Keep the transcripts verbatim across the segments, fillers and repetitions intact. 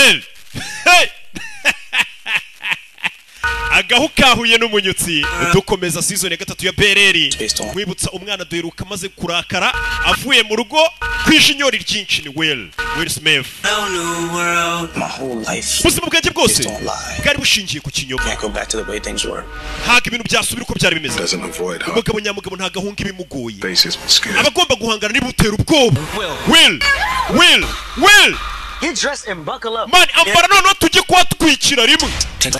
well hey agahu kahuye n'umunyutsi dukomeza season ya gatatu ya Bereri mwibutsa umwana duheruka maze kurakara avuye mu rugo kwishinyori ryinshi ni Will Will Smith ubuzima bwanjye bwose bwari bushingiye ku kinyoma haga ibintu byasubira uko byari bimeze umugabo nyamugabo nta gahunga ibimugoye abagomba guhangana n'ibutera ubwoba Will Will Will He dressed and buckle up. Man, ambara noneho tujye kwatwikira rimwe.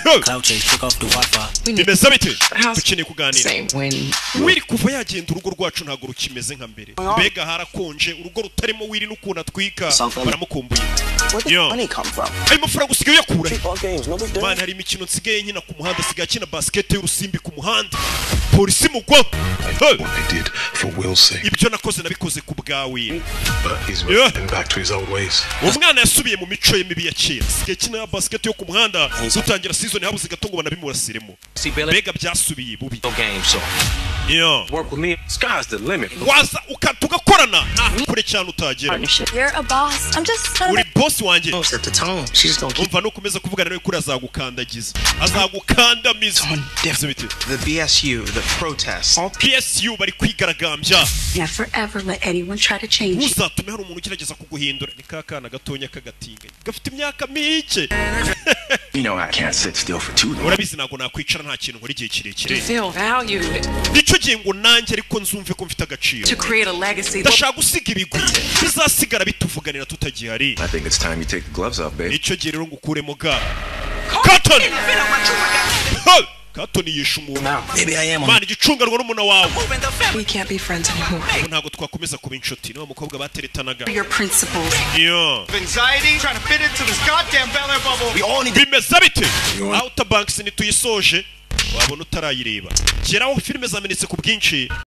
Bimeze bite? Dukeneye kuganira. Wiri kuva yagenda urugo rwacu ntago rukimeze nka mbere. Mbega harakonje urugo rutarimo Wiri n'ukuna twika baramukumbuye. Yo. Ayo mafaranga usigaye yakura. Man, hari imikino nsigaye nkina ku muhanda sigaye kina basket y'urusimbi ku muhanda. Polisi mugwa. Ibyo nakoze nabikoze ku bwawe. Umwana yasubiye mu mico ye mibi ya kera. Sigaye kina basket yo ku muhanda dutangira season habuze gato ngo banabimurasiremo. Mbega byasubiye bubi. Yo. Work with me. Sky's the limit. Waza ukatugakorana kure cyane utagera. You're a boss. I'm just uri boss wanje. Set the tone. She's gonna keep umva no kumeza kuvugana nawe kuri azagukandagiza. Azagukandamiza. The B S U, the protest. All P S U bari kwigaragambya. never ever let anyone try to change you. Uzatume hari umuntu ugerageza kuguhindura. Ni kakana gatonya kagatinga. Gafite imyaka mike. You know I can't sit still for too long. Urabizi nago nakwicara nta kintu nkora igihe kirekire. Feel valued. Nico gihe ngo nanjye ariko nzumve ko mfite agaciro. To create a legacy. Ndashaka gusiga ibigwi. Bizasigara bituvuganira tutagihari. I think it's time you take the gloves off, babe. Nico gihe rero ngukuremo ga. Cotton. Cotton yishe umuntu. Maybe I am. Man, igicunganwa n'umuna wawe. We can't be friends anymore. Ntago twakomeza kuba inshuti. Niba mukobwa bateretanaga. Your principles. Yo. Anxiety trying to fit into this goddamn Bel Air bubble. We all need bimeze bite. Outer Banks ni tuyisoje. Wabona utarayireba. Geraho filime zamenetse ku bwinshi.